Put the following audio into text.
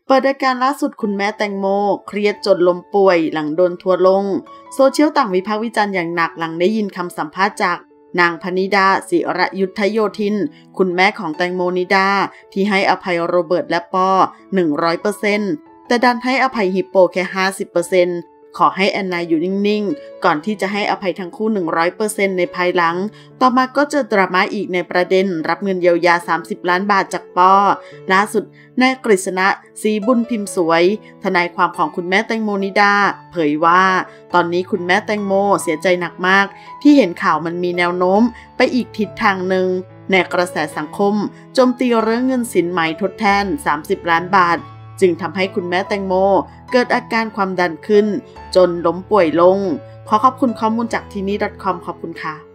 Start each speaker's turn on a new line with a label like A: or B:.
A: เปิดอาการล่าสุดคุณแม่แตงโมเครียดจนล้มป่วยหลังโดนทัวร์ลงโซเชียลต่างวิพากษ์วิจารณ์อย่างหนักหลังได้ยินคำสัมภาษณ์จากนางพนิดา ศิระยุทธโยธินคุณแม่ของแตงโมนิดาที่ให้อภัยโรเบิร์ตและปอ 100% แต่ดันให้อภัยฮิปโปแค่ 50%ขอให้แอนนาอยู่นิ่งๆก่อนที่จะให้อภัยทั้งคู่ 100% ในภายหลังต่อมาก็เจอดราม่าอีกในประเด็นรับเงินเยียวยา30 ล้านบาทจากปอล่าสุดนายกฤษณะ ศรีบุญพิมพ์สวยทนายความของคุณแม่แตงโมนิดาเผยว่าตอนนี้คุณแม่แตงโมเสียใจหนักมากที่เห็นข่าวมันมีแนวโน้มไปอีกทิศทางหนึ่งในกระแสสังคมโจมตีเรื่องเงินสินไหมทดแทน30 ล้านบาทจึงทำให้คุณแม่แตงโมเกิดอาการความดันขึ้นจนล้มป่วยลงขอขอบคุณข้อมูลจากที่นี่ .com ขอบคุณค่ะ